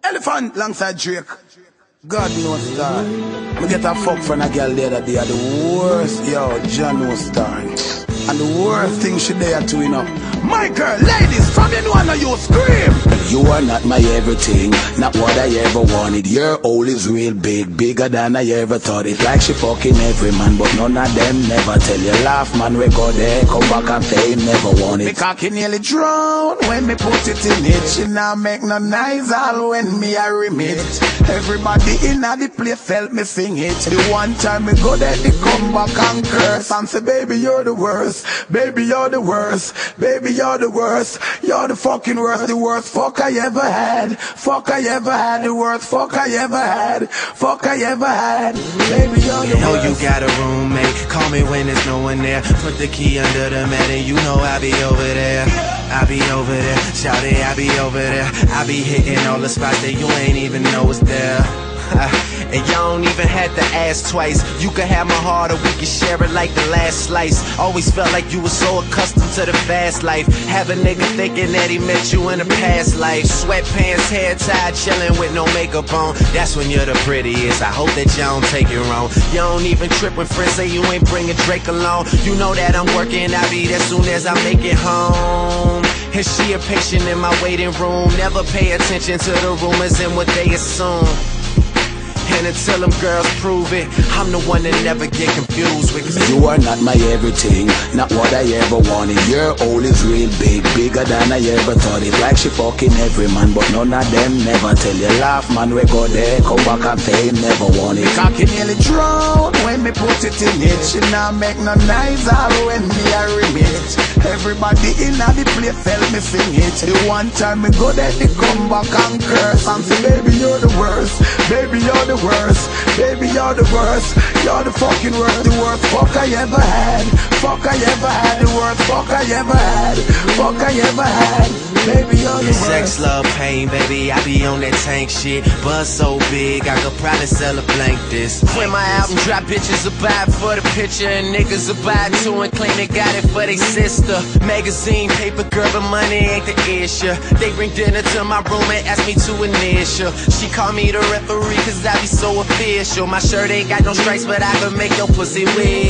Elephant alongside Drake. God knows star. Me get a fuck from a girl the other day. The worst, yo, John knows star. And the worst thing she there to, you know. My girl, ladies, from you know I know you scream. You are not my everything, not what I ever wanted. Your hole is real big, bigger than I ever thought. It's like she fucking every man, but none of them never tell you. Laugh, man, we go there, come back and say never want it. Me cocky nearly drown when me put it in it. She now make no noise all when me I remit. Everybody in the place felt me sing it. The one time me go there, they come back and curse and say, baby, you're the worst. Baby, you're the worst. Baby, you're the worst. You're the fucking worst. The worst fuck I ever had. Fuck I ever had. The worst fuck I ever had. Fuck I ever had. Baby, you're the worst. Know you got a roommate. Call me when there's no one there. Put the key under the mat and you know I'll be over there. I be over there, shout it, I be over there. I be hitting all the spots that you ain't even know is there. And y'all don't even have to ask twice. You can have my heart or we can share it like the last slice. Always felt like you were so accustomed to the fast life. Have a nigga thinking that he met you in a past life. Sweatpants, hair tied, chilling with no makeup on. That's when you're the prettiest. I hope that y'all don't take it wrong. You don't even trip when friends say you ain't bringing Drake along. You know that I'm working, I'll be there soon as I make it home. And she a patient in my waiting room. Never pay attention to the rumors and what they assume. And until them girls prove it, I'm the one that never get confused with. You are not my everything, not what I ever wanted. Your hole is real big, bigger than I ever thought. It's like she fucking every man, but none of them never tell you. Laugh, man, we go there, come back and say never want it. Cocky nearly drown when me put it in it. She now make no noise all when me I remit. Everybody in the place felt me sing it. The one time me go there, they come back and curse and say, baby, you're the worst. Baby, you're the worst. Baby, you're the worst. You're the fucking worst. The worst fuck I ever had. Fuck I ever had. The worst fuck I ever had. Fuck I ever had. Baby, you're the worst. Sex, love, pain, baby, I be on that tank shit. Buzz so big, I could probably sell a blank this. When my album drop, bitches will buy it for the picture, and niggas will buy it too and claim they got it for they sister. Magazine, paper, girl, but money ain't the issue. They bring dinner to my room and ask me to initial. She call me the referee cause I be so official. My shirt ain't got no stripes, but I can make your pussy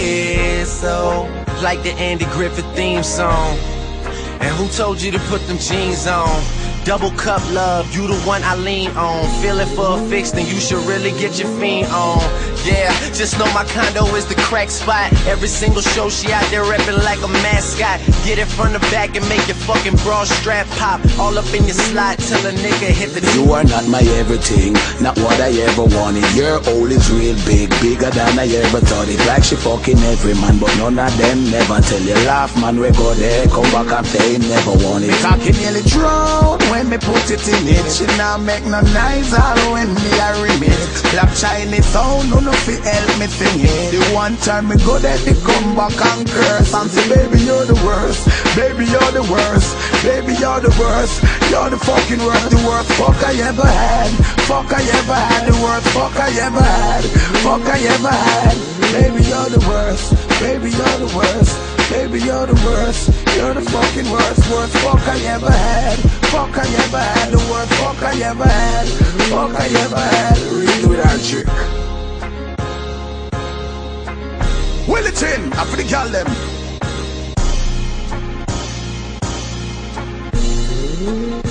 whistle like the Andy Griffith theme song. And who told you to put them jeans on? Double cup love, you the one I lean on. Feeling for a fix, then you should really get your fiend on. Yeah, just know my condo is the crack spot. Every single show she out there reppin' like a mascot. Get it from the back and make your fucking bra strap pop. All up in your slot till a nigga hit the... You are not my everything, not what I ever wanted. Your hole is real big, bigger than I ever thought. It's like she fucking every man, but none of them never tell you. Laugh, man, we go there, come back and say never want it. Me cocky nearly drown when me put it in it. She now make no noise all when me I remit. Black Chinese sound, no fi help me sing it. The one time me go there, they come back and curse and say, baby, you're the worst. Baby, you're the worst. Baby, you're the worst. You're the fucking worst. The worst fuck I ever had. Fuck I ever had. The worst fuck I ever had. Fuck I ever had. Baby, you're the worst. Baby, you're the worst. Baby, you're the worst. You're the fucking worst. Worst fuck I ever had. Fuck I ever had. The worst fuck I ever had. Fuck I ever had. Read with our trick. Will it in? I for the girl them.